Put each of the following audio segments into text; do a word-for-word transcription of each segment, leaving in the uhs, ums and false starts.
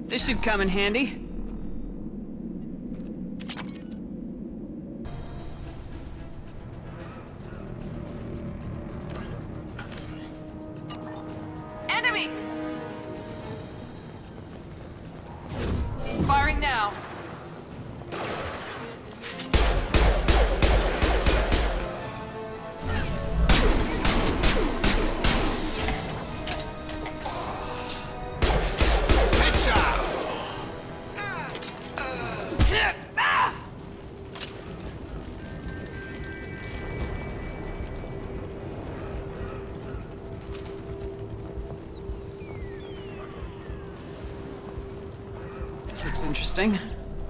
This should come in handy. Enemies! Firing now. This looks interesting.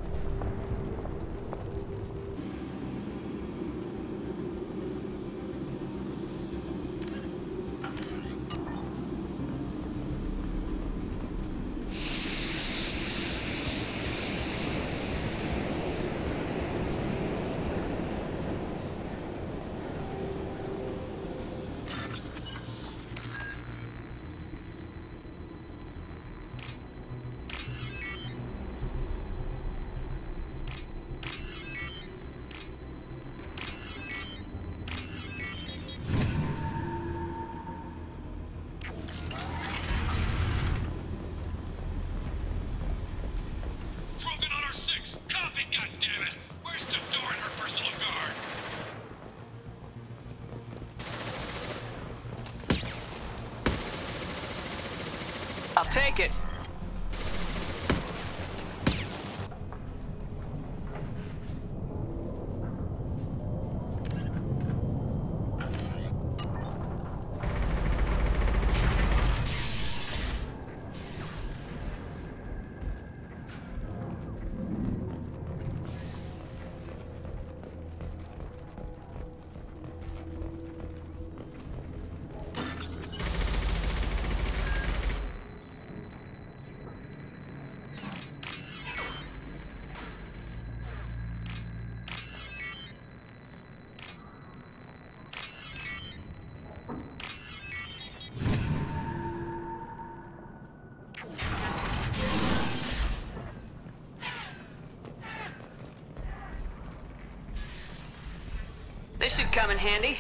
I'll take it. This should come in handy.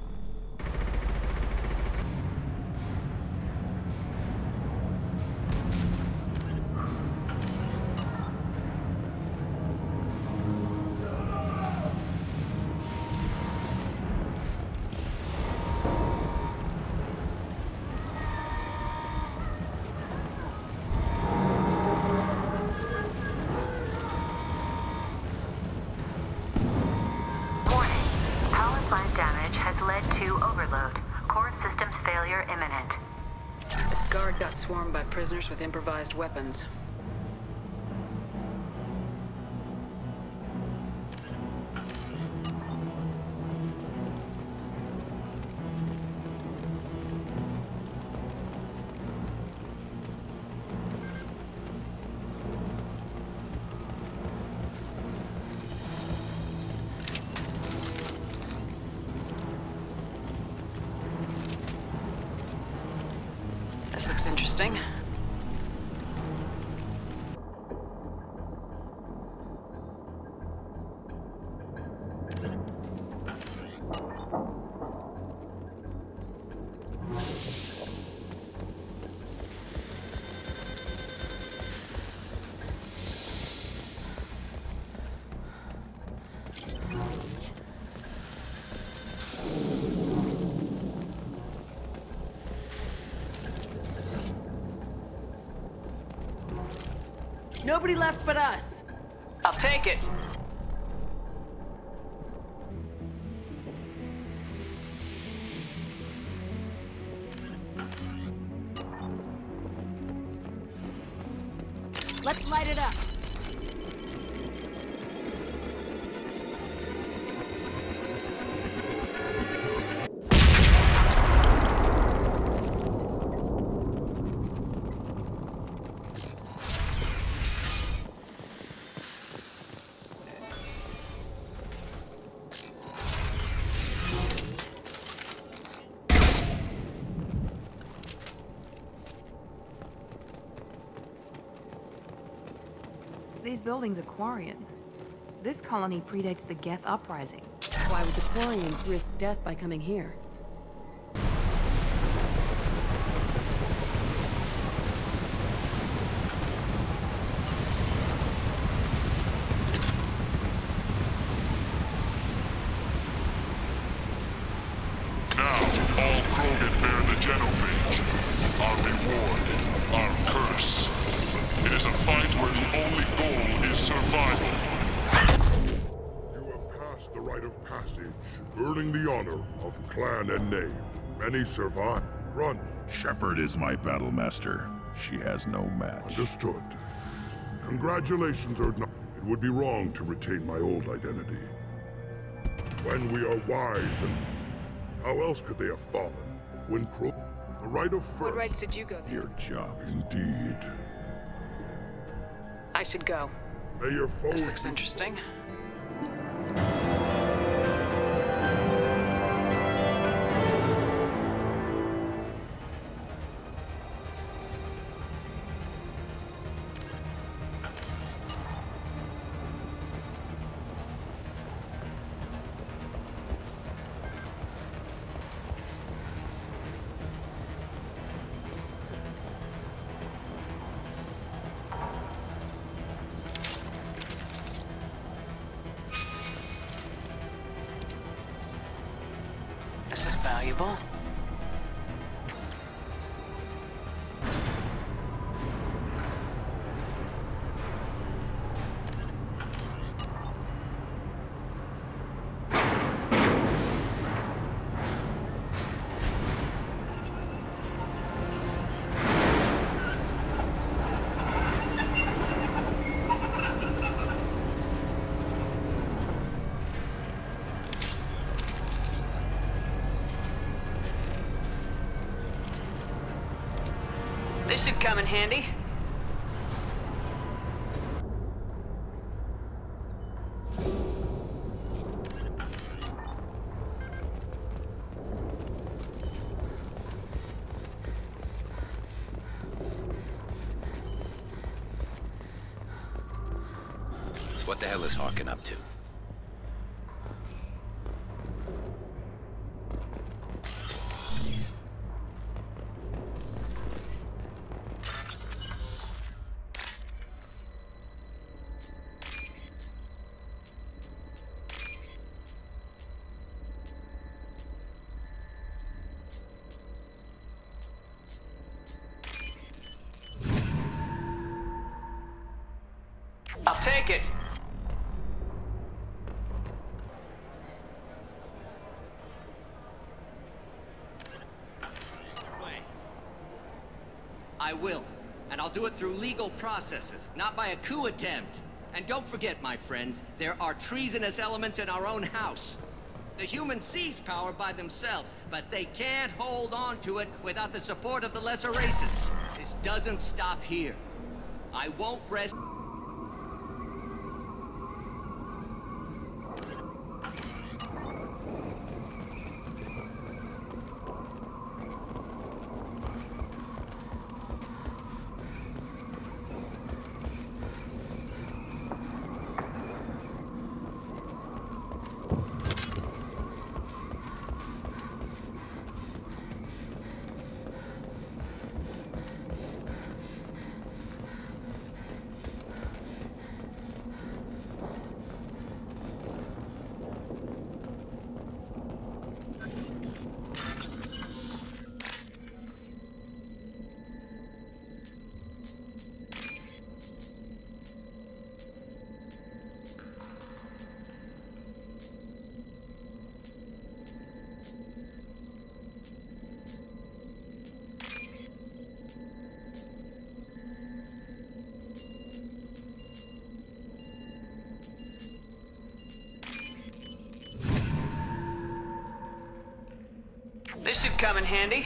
Damage has led to overload. Core systems failure imminent. This guard got swarmed by prisoners with improvised weapons. This looks interesting. Nobody left but us. I'll take it. Let's light it up. These buildings are Quarian. This colony predates the Geth Uprising. Why would the Quarians risk death by coming here? Now, all Krogan bear the genophage. Our reward, our curse. It is a fight where the only goal is survival. You have passed the rite of passage, earning the honor of clan and name. Many survive. Grunt. Shepard is my battle master. She has no match. Understood. Congratulations, Urdnot. It would be wrong to retain my old identity. When we are wise and... How else could they have fallen? When Kro... The rite of first... What rights did you go through? Your job. Indeed. I should go. May your foes... This looks interesting. This is valuable. This should come in handy. What the hell is Harkin up to? I'll take it. I will, and I'll do it through legal processes, not by a coup attempt. And don't forget, my friends, there are treasonous elements in our own house. The humans seize power by themselves, but they can't hold on to it without the support of the lesser races. This doesn't stop here. I won't rest... This should come in handy.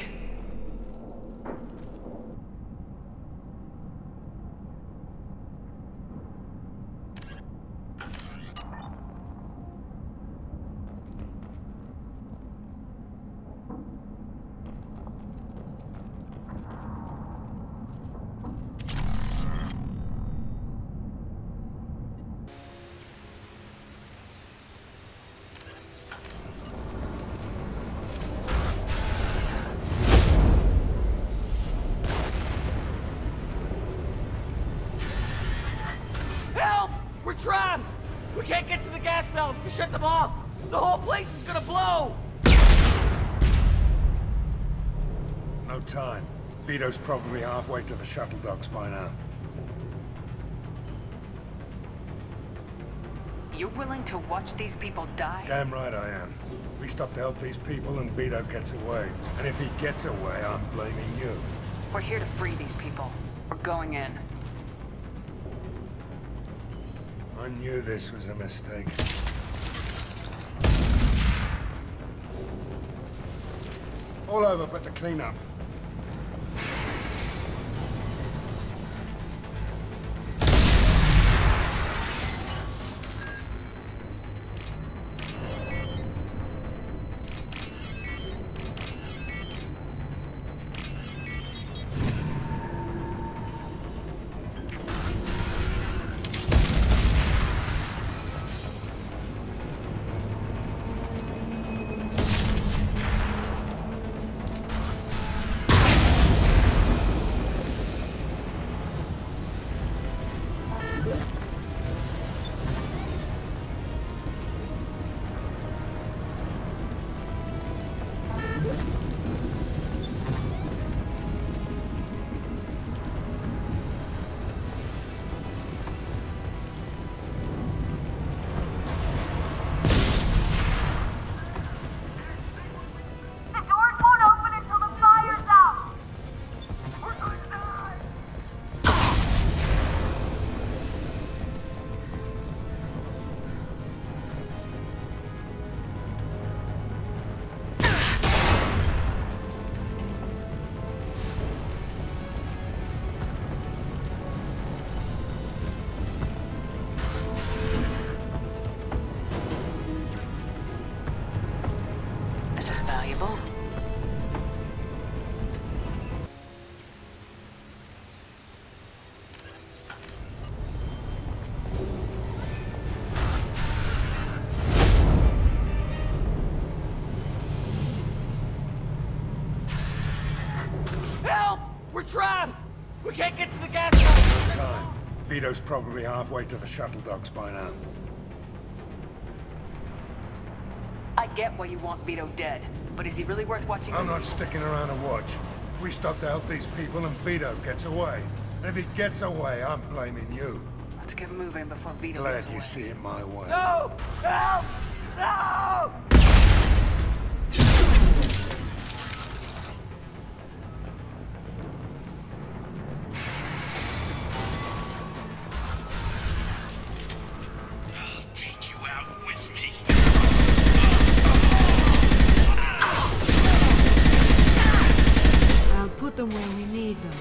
trapped! We can't get to the gas valves to shut them off! The whole place is gonna blow! No time. Vito's probably halfway to the shuttle docks by now. You're willing to watch these people die? Damn right I am. We stop to help these people and Vito gets away. And if he gets away, I'm blaming you. We're here to free these people. We're going in. I knew this was a mistake. All over but the cleanup. We're trapped! We can't get to the gas station! Time. Vito's probably halfway to the shuttle docks by now. I get why you want Vito dead, but is he really worth watching? I'm not sticking around to watch. We stop to help these people and Vito gets away. And if he gets away, I'm blaming you. Let's get moving before Vito Glad gets away. you see it my way. No! Help! No! Put them where we need them.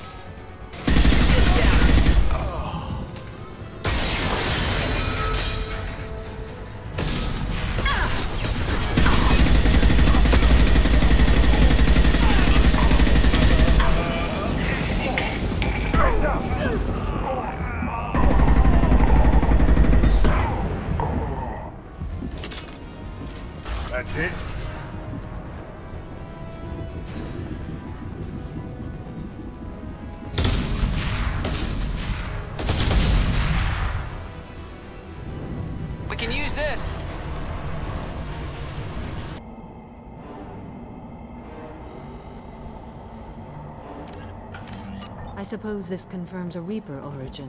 That's it? We can use this. I suppose this confirms a Reaper origin.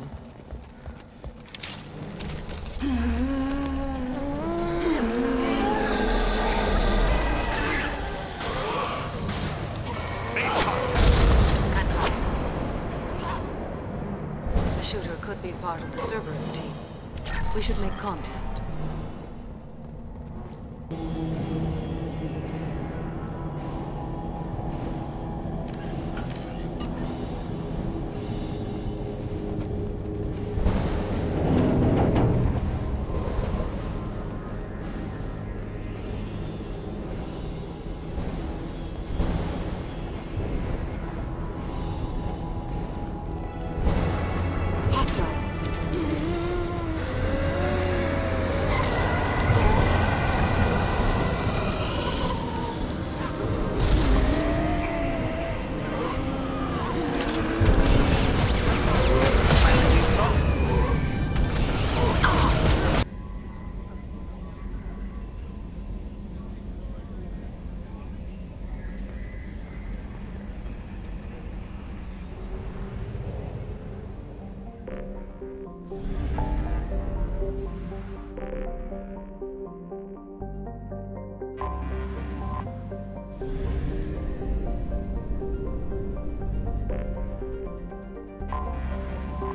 The shooter could be part of the Cerberus team. We should make contact.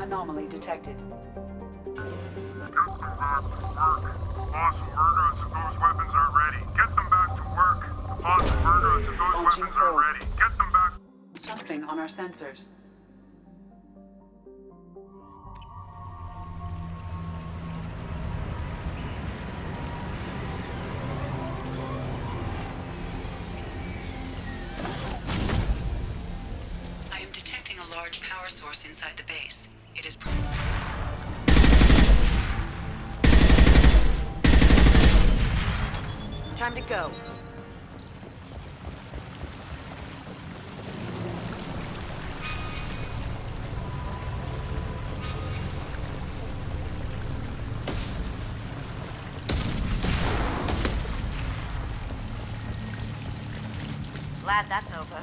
Anomaly detected. Boss Virgos, if those weapons are ready, get them back to work. Boss Virgos, if those Launching weapons are probe. ready, get them back. Something on our sensors. I am detecting a large power source inside the base. It is... Time to go. Glad that's over.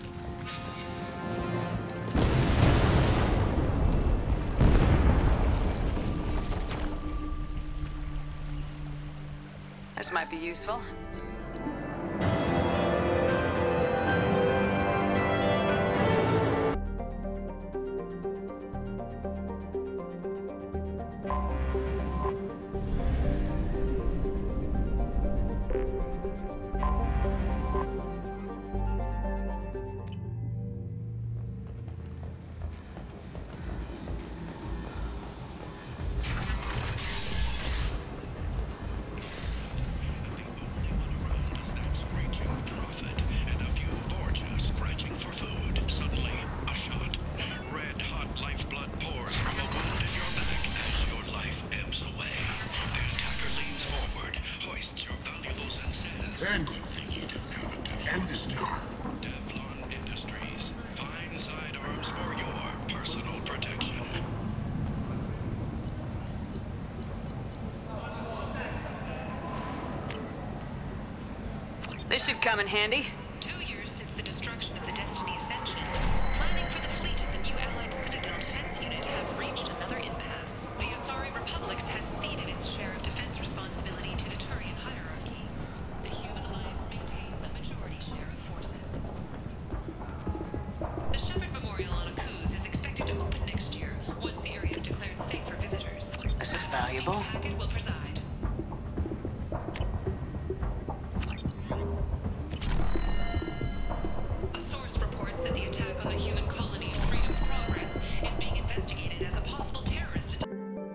This might be useful. End. End is now. Devlon Industries. Fine sidearms for your personal protection. This should come in handy. Two years since the destruction of the Destiny Ascension, planning for the fleet of the new Allied Citadel Defense Unit have reached another impasse. The Asari Republics has ceded its share of defense responsibility to the Turian hierarchy. The Human Alliance maintains a majority share of forces. The Shepard Memorial on Akuz is expected to open next year, once the area is declared safe for visitors. This is valuable. Steve Hackett will preside. A source reports that the attack on the human colony Freedom's Progress is being investigated as a possible terrorist attack.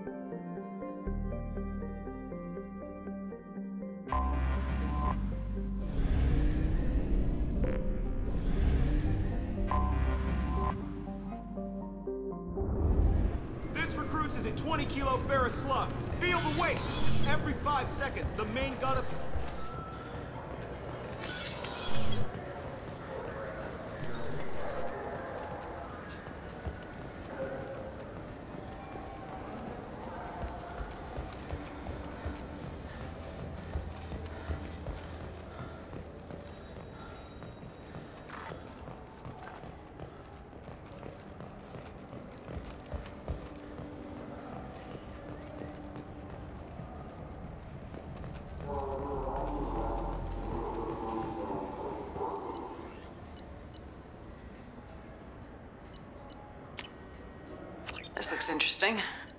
This recruits is a twenty kilo ferrous slug. Feel the weight! Every five seconds, the main gun of... This looks interesting.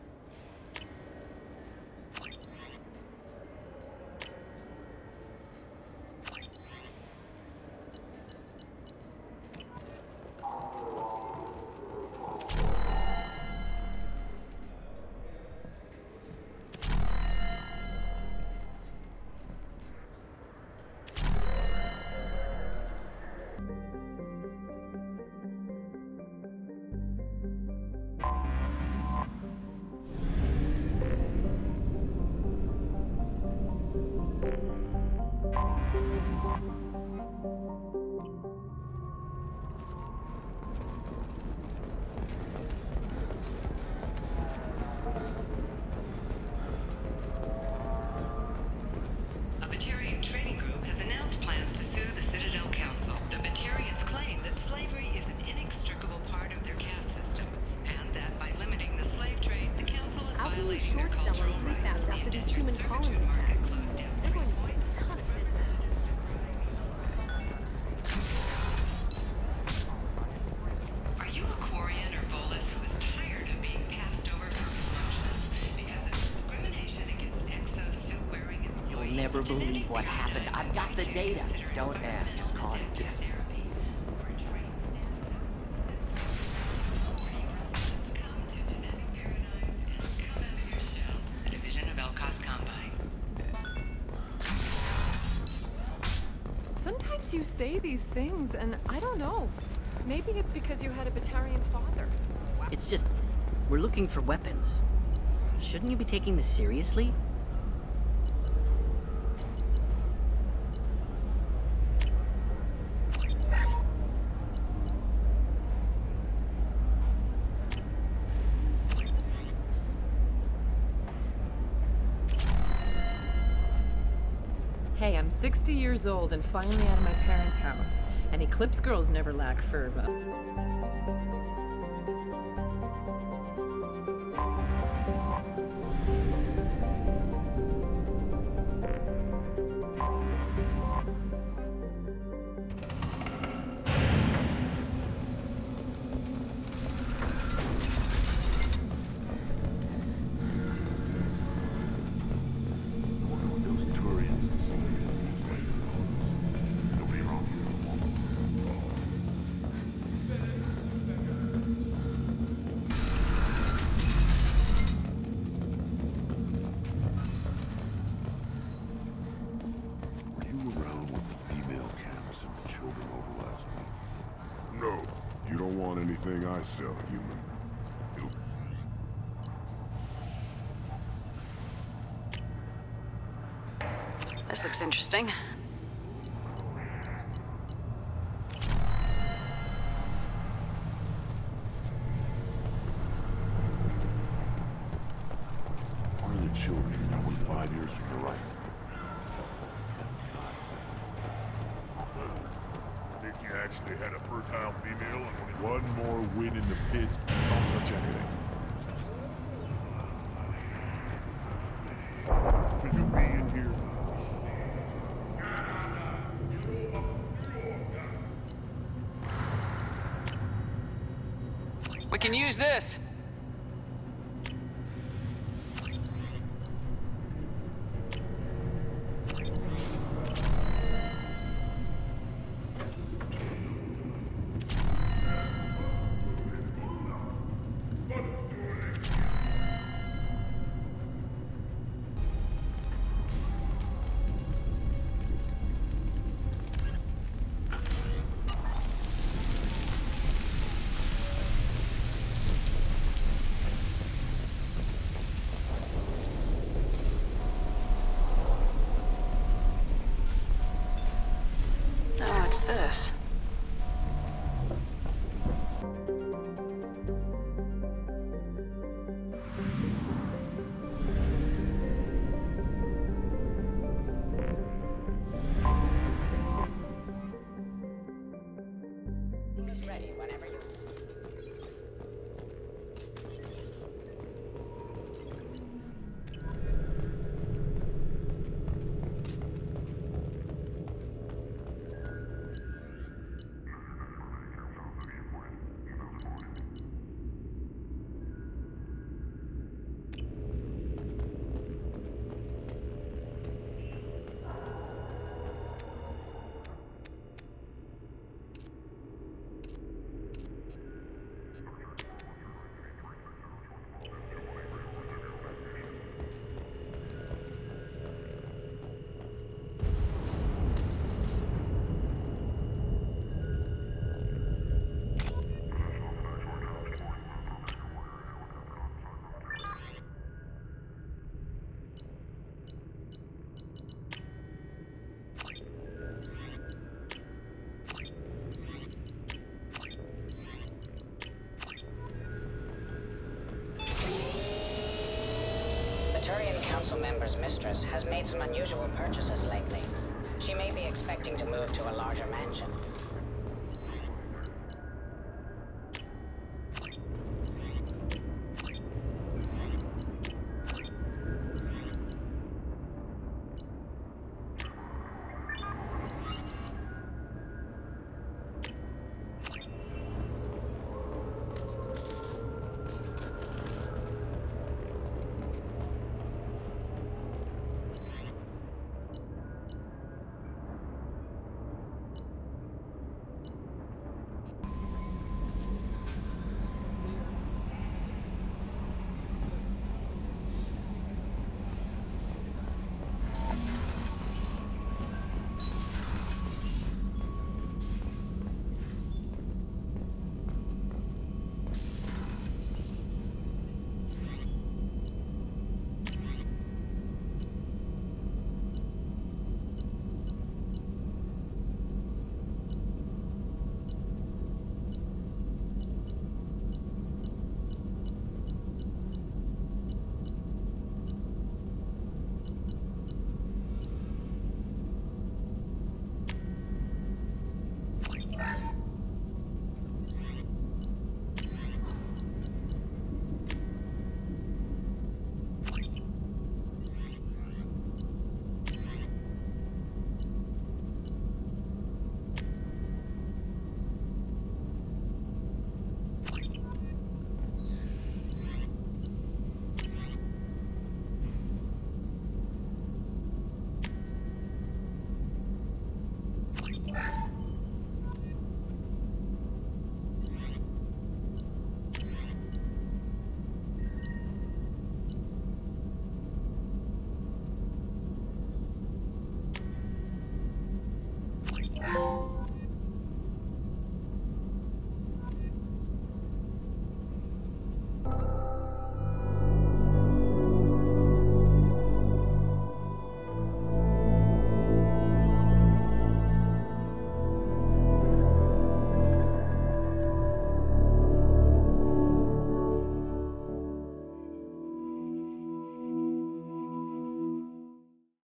A Batarian trading group has announced plans to sue the Citadel Council. The Batarians claim that slavery is an inextricable part of their caste system, and that by limiting the slave trade, the Council is violating their cultural rights. After these human colony attacks, they're going to see a ton of business. Are you a Quarian or Volus who is tired of being cast ever believe what happened. I've got the data. Don't ask, just call it a gift. Division of Elcos Combine. Sometimes you say these things, and I don't know. Maybe it's because you had a Batarian father. It's just, we're looking for weapons. Shouldn't you be taking this seriously? Hey, I'm sixty years old and finally out of my parents' house. And Eclipse girls never lack fervor. I sell, human. It'll... This looks interesting. One of the children, twenty-five years from the right. Think you actually had a fertile female and one more win in the pits. Don't touch anything. Should you be in here? We can use this. What's this? Ready whenever you... Turian Council member's mistress has made some unusual purchases lately. She may be expecting to move to a larger mansion.